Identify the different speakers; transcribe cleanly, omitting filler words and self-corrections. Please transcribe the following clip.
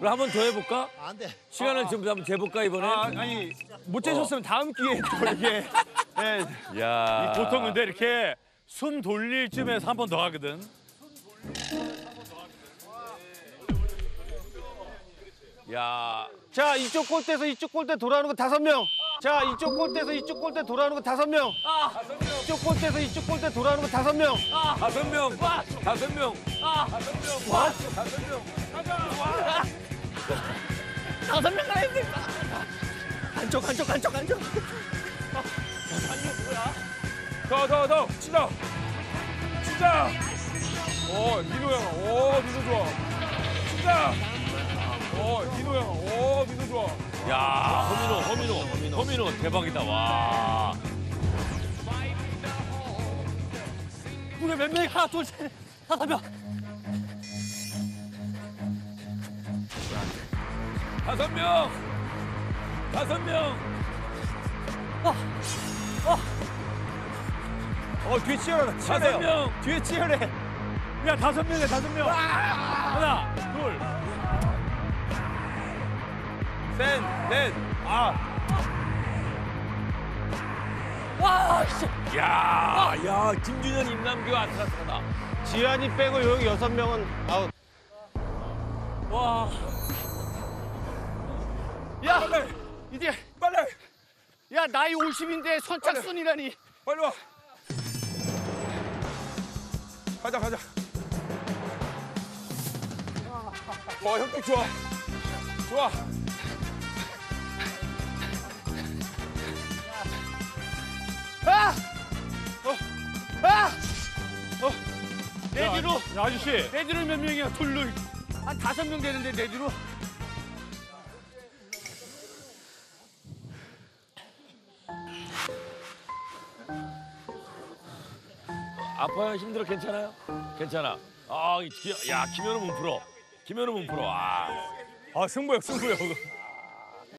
Speaker 1: 그럼 한 번 더 해볼까?
Speaker 2: 안 돼.
Speaker 1: 시간을 좀 한번 재볼까 이번에?
Speaker 3: 아니 못 재셨으면 다음 기회에 또 이렇게. 네.
Speaker 1: 야.
Speaker 3: 보통 근데 이렇게 숨 돌릴 쯤에서 한 번 더 하거든.
Speaker 1: 야.
Speaker 2: 자, 이쪽 골대에서 이쪽 골대 돌아오는 거 5명. 자, 이쪽 골대에서 이쪽 골대 돌아오는 거 5명. 이쪽 골대에서 이쪽 골대 돌아오는 거 5명.
Speaker 1: 5명. 5명.
Speaker 2: 5명 가야 돼. 안쪽.
Speaker 3: 더. 치자. 민호 형. 민호 좋아. 치자. 민호 형. 민호 좋아.
Speaker 1: 야, 허민호 대박이다. 와.
Speaker 2: 우리 몇 명이 하나, 둘, 셋, 5명.
Speaker 1: 5명. 5명.
Speaker 2: 뒤에 치열하다.
Speaker 1: 5명.
Speaker 2: 뒤에 치열해.
Speaker 3: 야, 5명이야, 5명. 하나, 둘.
Speaker 1: 넷.
Speaker 2: 와, 씨.
Speaker 1: 야, 김준현, 임남규 아슬아슬하다.
Speaker 2: 지한이 빼고 여기 6명은 아웃.
Speaker 1: 와.
Speaker 2: 야, 이제 빨리. 야, 나이 50인데 선착순이라니.
Speaker 3: 빨리 와. 가자. 형님 좋아.
Speaker 2: 내 뒤로.
Speaker 3: 야, 아저씨.
Speaker 2: 내 뒤로 몇 명이야? 둘로. 한 5명 되는데 내 뒤로.
Speaker 1: 아파요? 힘들어? 괜찮아요? 괜찮아. 야, 김현우 몸 풀어. 아.
Speaker 3: 승부욕.